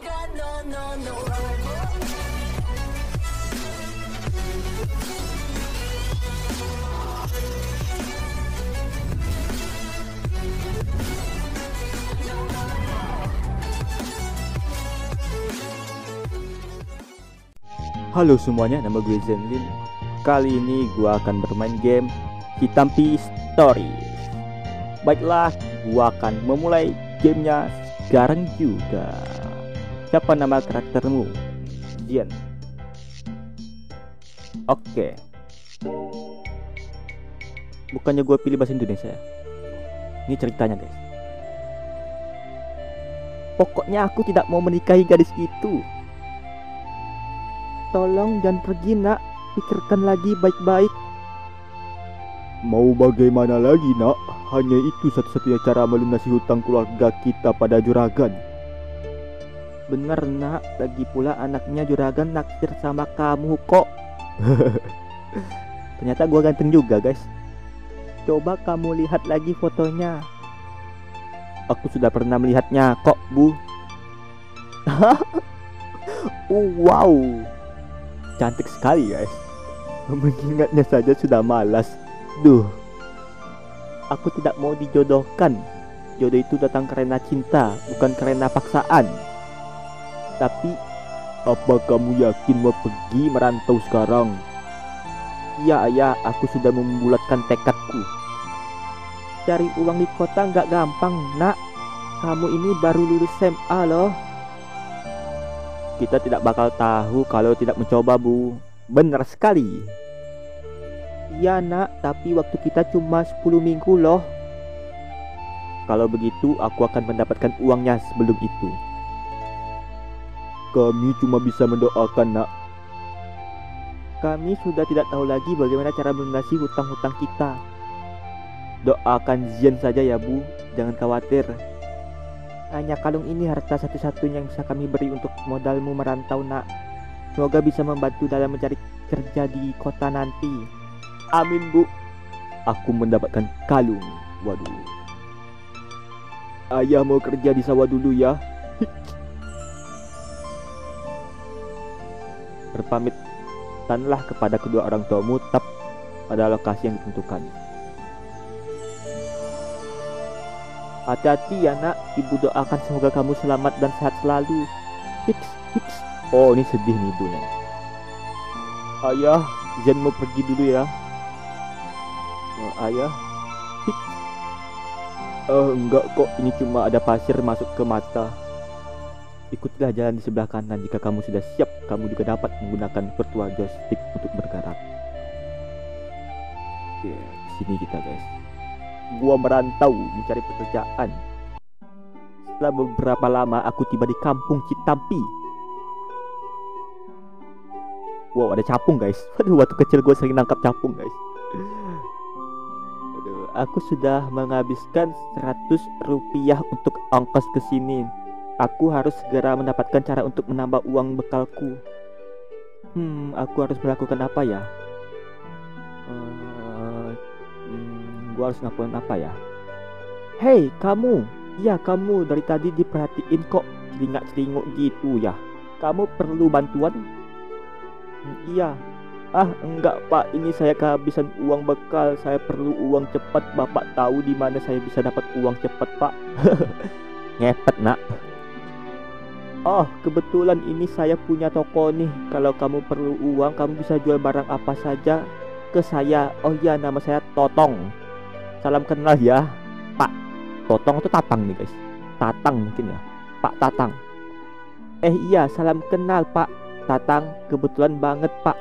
Halo semuanya, nama gue Zenlin. Kali ini gue akan bermain game Hitampi Stories. Baiklah, gue akan memulai gamenya sekarang juga. Siapa nama karaktermu? Jian. Oke. Bukannya gue pilih bahasa Indonesia ya? Ini ceritanya guys. Pokoknya aku tidak mau menikahi gadis itu. Tolong jangan pergi nak, pikirkan lagi baik-baik. Mau bagaimana lagi nak? Hanya itu satu-satunya cara melunasi hutang keluarga kita pada juragan. Bener nak, lagi pula anaknya juragan naksir sama kamu kok. Ternyata gua ganteng juga guys. Coba kamu lihat lagi fotonya. Aku sudah pernah melihatnya kok bu. Wow, cantik sekali guys. Mengingatnya saja sudah malas. Duh, aku tidak mau dijodohkan. Jodoh itu datang karena cinta, bukan karena paksaan. Tapi, apa kamu yakin mau pergi merantau sekarang? Iya ayah, aku sudah membulatkan tekadku. Cari uang di kota nggak gampang nak. Kamu ini baru lulus SMA loh. Kita tidak bakal tahu kalau tidak mencoba bu. Benar sekali. Iya nak, tapi waktu kita cuma 10 minggu loh. Kalau begitu aku akan mendapatkan uangnya sebelum itu. Kami cuma bisa mendoakan nak. Kami sudah tidak tahu lagi bagaimana cara melunasi hutang-hutang kita. Doakan Zian saja ya bu, jangan khawatir. Hanya kalung ini harta satu-satunya yang bisa kami beri untuk modalmu merantau nak. Semoga bisa membantu dalam mencari kerja di kota nanti. Amin bu. Aku mendapatkan kalung. Waduh. Ayah mau kerja di sawah dulu ya. Berpamitkanlah kepada kedua orang tuamu tetap pada lokasi yang ditentukan. Hati-hati ya nak, ibu doakan semoga kamu selamat dan sehat selalu. Hiks, hiks. Oh ini sedih nih ibunya. Ayah, Zen mau pergi dulu ya. Ayah. Hiks. Enggak kok, ini cuma ada pasir masuk ke mata. Ikutilah jalan di sebelah kanan. Jika kamu sudah siap, kamu juga dapat menggunakan virtual joystick untuk bergerak. Ya, sini kita guys. Gua merantau mencari pekerjaan. Setelah beberapa lama aku tiba di kampung Hitampi. Wow, ada capung guys. Waduh, waktu kecil gue sering nangkap capung guys. Aduh, aku sudah menghabiskan 100 rupiah untuk ongkos ke sini. Aku harus segera mendapatkan cara untuk menambah uang bekalku. Aku harus melakukan apa ya? Gua harus ngapain apa ya? Hei kamu, iya kamu dari tadi diperhatiin kok celingak-celinguk gitu ya. Kamu perlu bantuan? Iya. Enggak pak, ini saya kehabisan uang bekal. Saya perlu uang cepat. Bapak tahu di mana saya bisa dapat uang cepat pak? Ngepet nak. Oh kebetulan ini saya punya toko nih. Kalau kamu perlu uang, kamu bisa jual barang apa saja ke saya. Oh iya, nama saya Totong. Salam kenal ya Pak. Totong itu Tatang nih guys. Tatang mungkin ya, Pak Tatang. Iya, salam kenal Pak Tatang. Kebetulan banget Pak.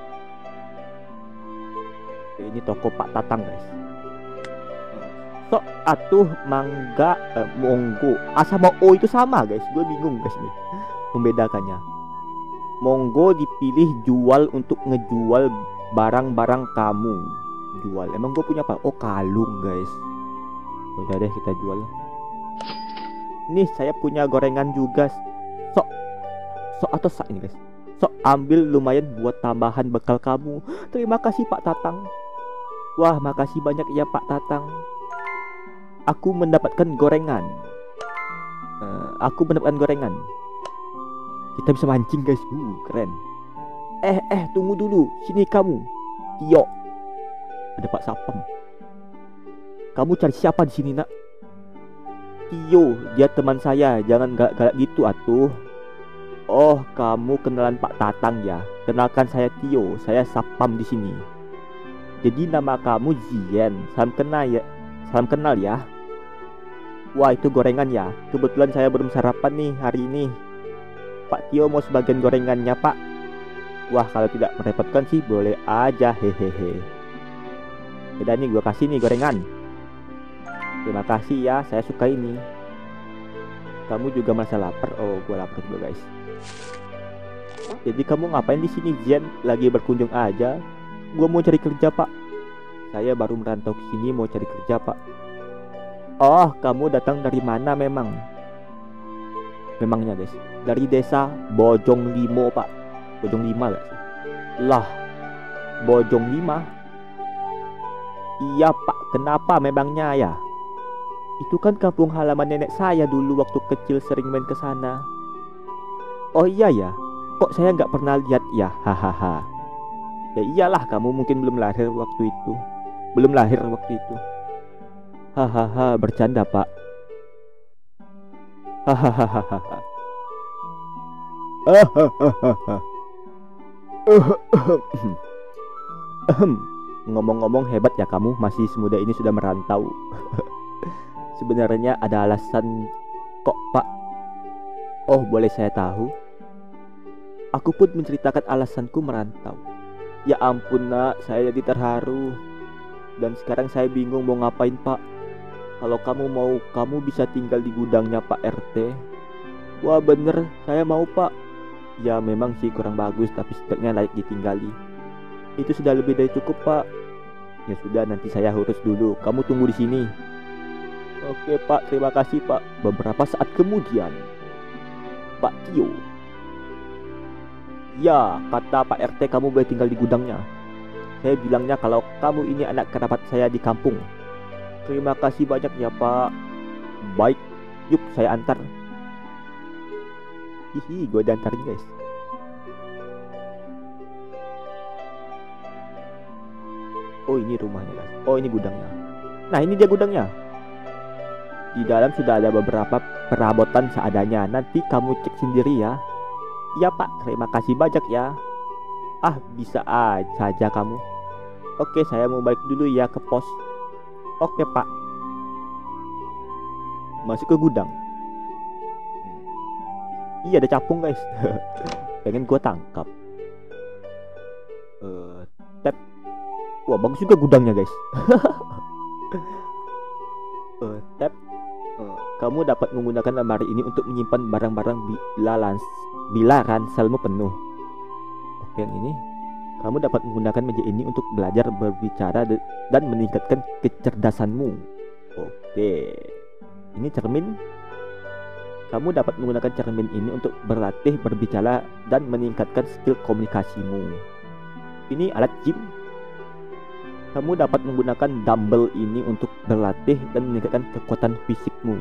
Ini toko Pak Tatang guys. Sok atuh mangga monggo. Sama O itu sama guys. Gue bingung guys nih membedakannya. Monggo dipilih jual untuk ngejual barang-barang kamu. Jual, emang gue punya apa? Oh kalung guys. Udah deh kita jual. Nih saya punya gorengan juga. Sok atau sak ini guys. Sok ambil, lumayan buat tambahan bekal kamu. Terima kasih Pak Tatang. Wah makasih banyak ya Pak Tatang. Aku mendapatkan gorengan. kita bisa mancing guys. Keren. Tunggu dulu. Sini kamu, Tio. Ada Pak Sapam. Kamu cari siapa di sini, nak? Tio, dia teman saya. Jangan galak-galak gitu atuh. Oh, kamu kenalan Pak Tatang ya? Kenalkan saya Tio. Saya Sapam di sini. Jadi nama kamu Zien. Salam kenal ya. Wah, itu gorengan ya. Kebetulan saya belum sarapan nih hari ini. Pak Tio mau sebagian gorengannya, Pak. Wah, kalau tidak merepotkan sih boleh aja, hehehe. Udah nih, gue kasih nih gorengan. Terima kasih ya, saya suka ini. Kamu juga merasa lapar? Oh, gue lapar juga guys. Jadi kamu ngapain di sini, Jen? Lagi berkunjung aja? Gue mau cari kerja, Pak. Saya baru merantau ke sini mau cari kerja, Pak. Oh, kamu datang dari mana memang? Memangnya guys, dari desa Bojong Limo, Pak. Bojong Lima gak sih? Lah, Bojong Lima? Iya, Pak. Kenapa memangnya ya? Itu kan kampung halaman nenek saya dulu waktu kecil sering main ke sana. Oh iya ya? Kok saya nggak pernah lihat ya? Hahaha. Ya iyalah, kamu mungkin belum lahir waktu itu. Hahaha, bercanda, Pak. Hahaha. Ngomong-ngomong, hebat ya kamu, masih semuda ini sudah merantau. Sebenarnya ada alasan kok, Pak. Oh, boleh saya tahu? Aku pun menceritakan alasanku merantau. Ya ampun, nak, saya jadi terharu. Dan sekarang saya bingung mau ngapain, Pak. Kalau kamu mau, kamu bisa tinggal di gudangnya Pak RT. Wah, bener, saya mau, Pak. Ya memang sih kurang bagus, tapi setidaknya layak ditinggali. Itu sudah lebih dari cukup, Pak. Ya sudah, nanti saya urus dulu. Kamu tunggu di sini. Oke, Pak, terima kasih, Pak. Beberapa saat kemudian, Pak Tio. Ya, kata Pak RT kamu boleh tinggal di gudangnya. Saya bilangnya kalau kamu ini anak kerabat saya di kampung. Terima kasih banyak ya, Pak. Baik, yuk saya antar. Hihi, gue diantarin guys. Oh, ini rumahnya guys. Oh, ini gudangnya. Nah, ini dia gudangnya. Di dalam sudah ada beberapa perabotan seadanya. Nanti kamu cek sendiri ya. Ya, Pak, terima kasih banyak ya. Ah, bisa aja kamu. Oke, saya mau balik dulu ya ke pos. Oke, Pak. Masuk ke gudang. Iya, ada capung guys. Pengen gua tangkap. Tap. Wah, bagus juga gudangnya guys. Tap. Kamu dapat menggunakan lemari ini untuk menyimpan barang-barang bila ranselmu penuh. Oke, yang ini. Kamu dapat menggunakan meja ini untuk belajar berbicara dan meningkatkan kecerdasanmu. Oke. Ini cermin. Kamu dapat menggunakan cermin ini untuk berlatih berbicara dan meningkatkan skill komunikasimu. Ini alat gym. Kamu dapat menggunakan dumbbell ini untuk berlatih dan meningkatkan kekuatan fisikmu.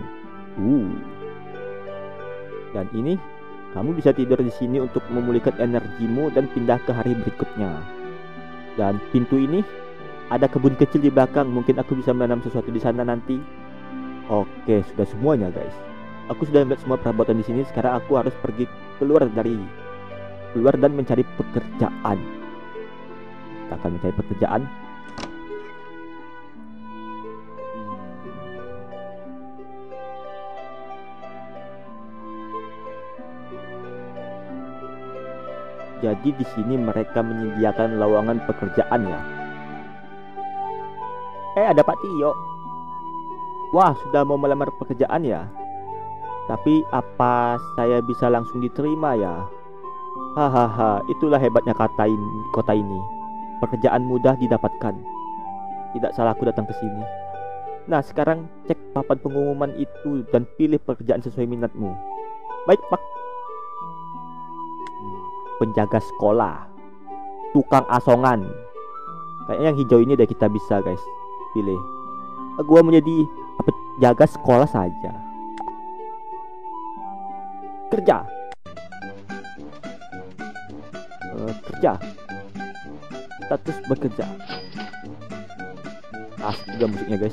Dan ini, kamu bisa tidur di sini untuk memulihkan energimu dan pindah ke hari berikutnya. Dan pintu ini, ada kebun kecil di belakang. Mungkin aku bisa menanam sesuatu di sana nanti. Oke, sudah semuanya guys. Aku sudah melihat semua perabotan di sini. Sekarang aku harus pergi keluar dan mencari pekerjaan. Kita akan mencari pekerjaan. Jadi di sini mereka menyediakan lowongan pekerjaan ya. Ada Pak Tio. Wah, sudah mau melamar pekerjaan ya. Tapi apa saya bisa langsung diterima ya? Hahaha, itulah hebatnya kota ini. Pekerjaan mudah didapatkan. Tidak salah aku datang ke sini. Nah, sekarang cek papan pengumuman itu dan pilih pekerjaan sesuai minatmu. Baik, Pak. Penjaga sekolah, tukang asongan. Kayaknya yang hijau ini udah kita bisa guys. Pilih. Gua menjadi penjaga sekolah saja. Kerja. Bekerja. Status bekerja. Asik juga musiknya guys.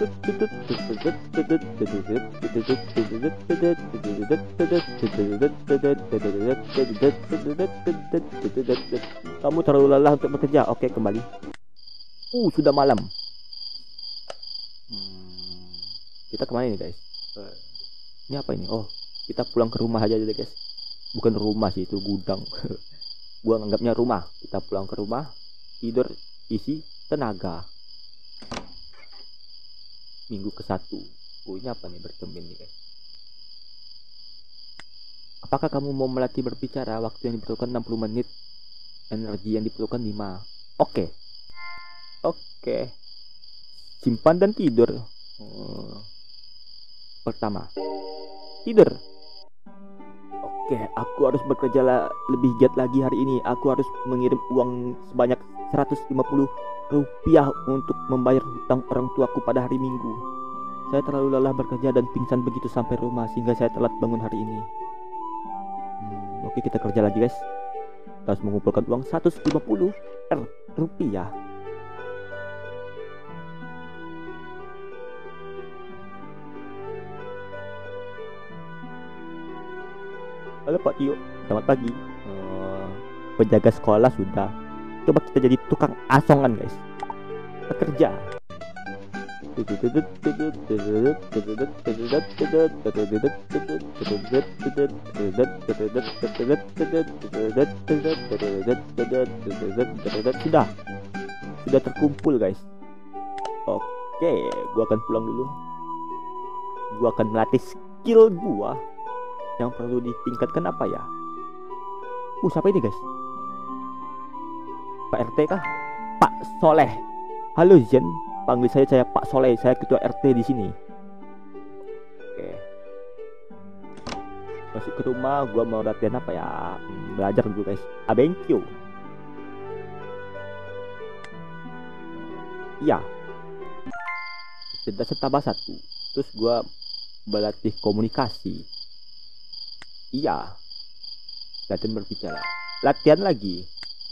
Kamu terlalu lelah untuk bekerja. Oke, kembali. Sudah malam. Kita kemana nih guys? Ini apa ini? Oh, kita pulang ke rumah aja deh guys. Bukan rumah sih, itu gudang. Gua nganggapnya rumah. Kita pulang ke rumah, tidur, isi tenaga. Minggu ke-1. Ini apa nih bercermin nih guys? Apakah kamu mau melatih berbicara? Waktu yang diperlukan 60 menit. Energi yang diperlukan 5. Oke. Simpan dan tidur. Pertama, tidur. Oke, aku harus bekerja lebih giat lagi hari ini. Aku harus mengirim uang sebanyak 150 rupiah untuk membayar hutang orang tuaku pada hari Minggu. Saya terlalu lelah bekerja dan pingsan begitu sampai rumah sehingga saya telat bangun hari ini. Oke, kita kerja lagi guys. Kita harus mengumpulkan uang 150 rupiah. Halo Pak Tio, selamat pagi. Penjaga sekolah sudah. Coba kita jadi tukang asongan guys. Bekerja. Sudah terkumpul guys. Oke, gua akan pulang dulu. Gua akan melatih skill gua yang perlu ditingkatkan. Apa ya? Siapa ini guys? Pak RT kah? Pak Soleh. Halo Zen, panggil saya Pak Soleh. Saya ketua RT di sini. Oke. Masuk ke rumah, gua mau latihan apa ya? Belajar dulu guys. Abenkyo. Iya. Cerdas tambah 1. Terus gua berlatih komunikasi. Iya. Latihan berbicara. Latihan lagi.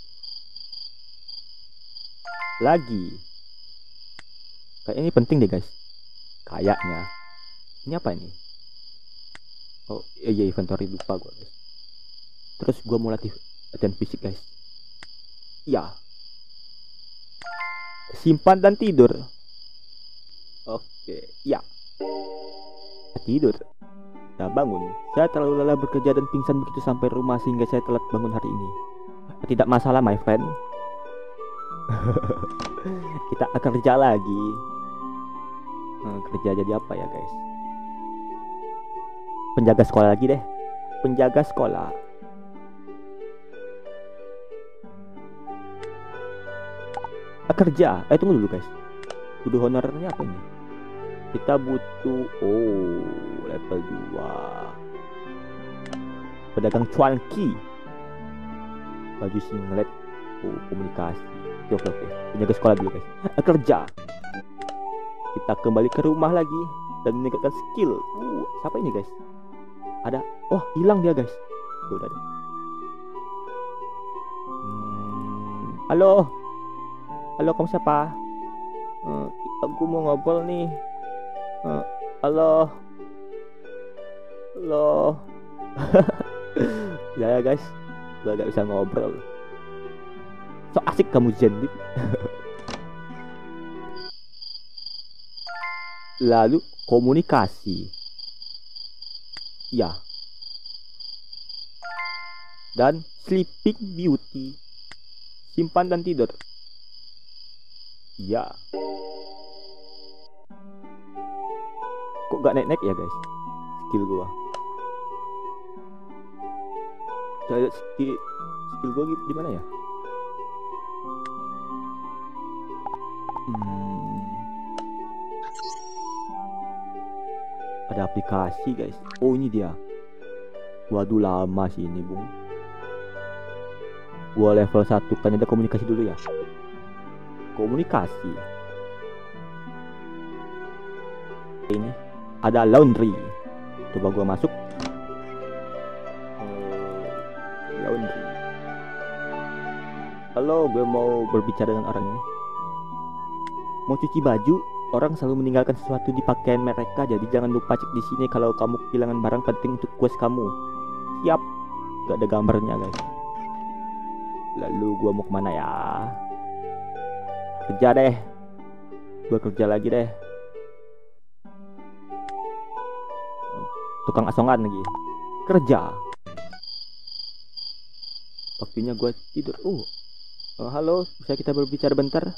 Kayaknya ini penting deh guys. Kayaknya. Ini apa ini? Oh iya, inventory, lupa gue guys. Terus gue mau latihan fisik guys. Iya. Simpan dan tidur. Oke, iya. Tidur. Nah, bangun. Saya terlalu lelah bekerja dan pingsan begitu sampai rumah sehingga saya telat bangun hari ini. Tidak masalah my friend. Kita akan kerja lagi. Kerja jadi apa ya guys? Penjaga sekolah lagi deh. Penjaga sekolah. Kerja. Tunggu dulu guys. Butuh honornya apa ini? Kita butuh level 2. Pedagang cuanki. Baju singlet. Komunikasi. Oke. Penjaga sekolah dulu guys. Kerja. Kita kembali ke rumah lagi dan meningkatkan skill. Siapa ini guys? Ada. Hilang dia guys. Udah deh. Halo, kamu siapa? Aku mau ngobrol nih. Halo. Ya guys, udah gak bisa ngobrol. So asik kamu Zen. Lalu komunikasi. Ya. Dan sleeping beauty. Simpan dan tidur. Ya. Kok gak naik-naik ya guys skill gua? Saya lihat skill gua di mana ya? Ada aplikasi guys. Ini dia. Waduh, lama sih ini bung. Gua level 1 kan ada komunikasi dulu ya. Komunikasi. Ini ada laundry. Coba gua masuk. Laundry. Halo, gue mau berbicara dengan orang ini. Mau cuci baju, orang selalu meninggalkan sesuatu di pakaian mereka, jadi jangan lupa cek di sini kalau kamu kehilangan barang penting untuk quest kamu. Siap. Gak ada gambarnya guys. Lalu gua mau kemana ya? Kerja deh. Gua kerja lagi deh. Tukang asongan lagi. Kerja. Waktunya gua tidur. Halo, bisa kita berbicara bentar?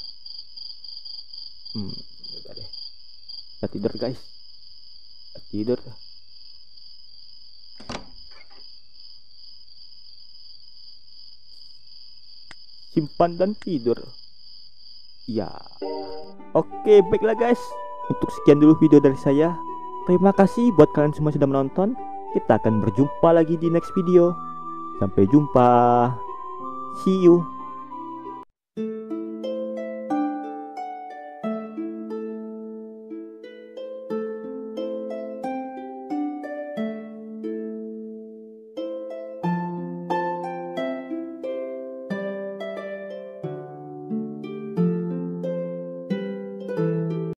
Udah deh. Kita tidur guys. Kita tidur. Simpan dan tidur. Ya. Oke, baiklah guys. Untuk sekian dulu video dari saya. Terima kasih buat kalian semua sudah menonton. Kita akan berjumpa lagi di next video. Sampai jumpa. See you.